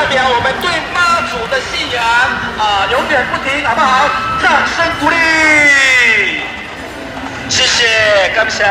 表我们对妈祖的信仰永远不停，好不好？掌声鼓励，谢谢，感谢。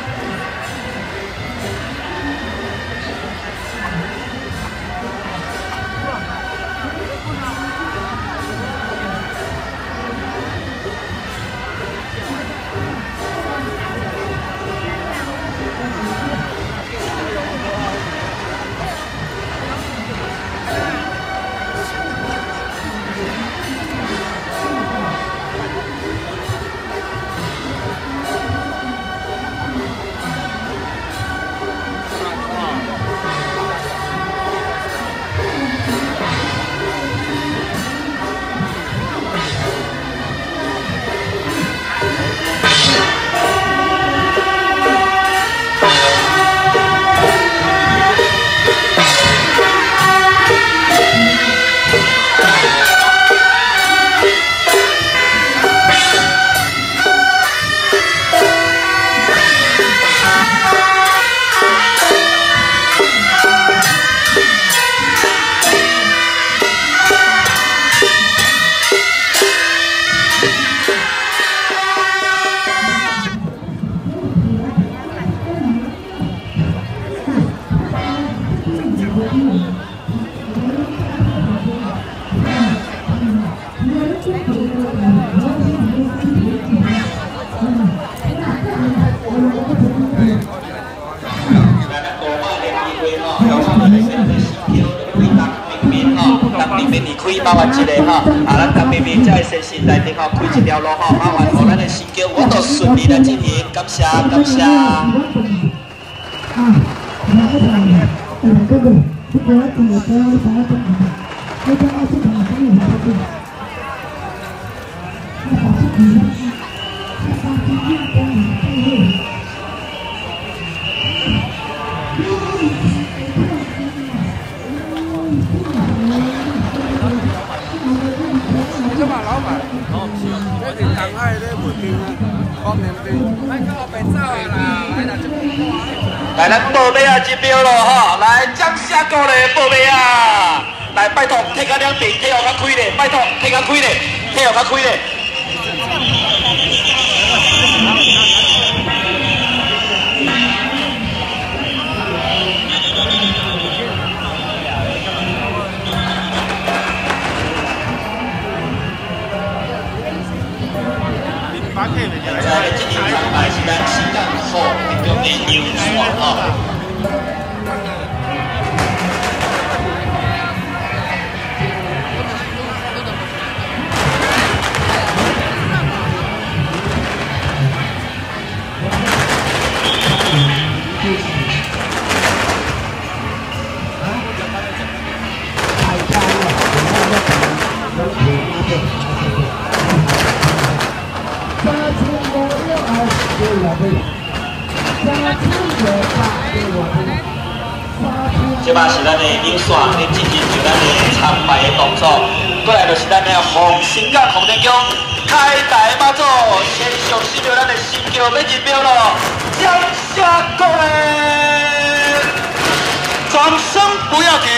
麻烦一个哈，咱当面面在先先内底吼开一条路吼，麻烦互咱的神桥我都顺利来进行，感谢感谢。来，咱报名啊，一秒咯吼！来，掌声鼓励报名啊！来，拜托，摕到两边，摕后较开咧，拜托，摕较开咧，摕后较开咧。在今天参拜是咱西港后一个的游船哦。 即摆是咱的领线咧进行着咱的参拜的动作，过来就是咱的奉新港奉天宫开台妈祖，先上新着咱的新桥要入庙咯，掌声鼓励，掌声不要停。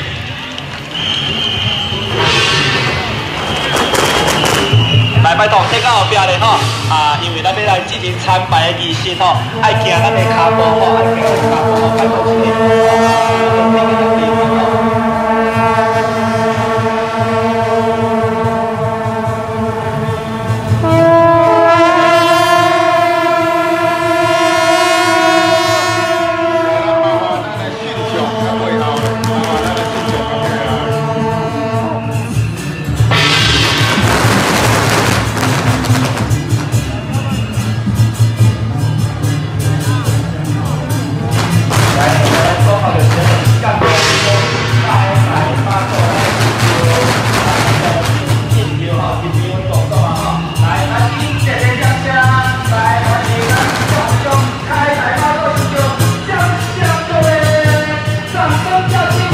来，拜托，摕到后壁咧吼，因为咱要来进行参拜的仪式吼，爱行咱的脚步吼，爱行咱的脚步吼，拜托一下。开台妈祖，掌声叫进。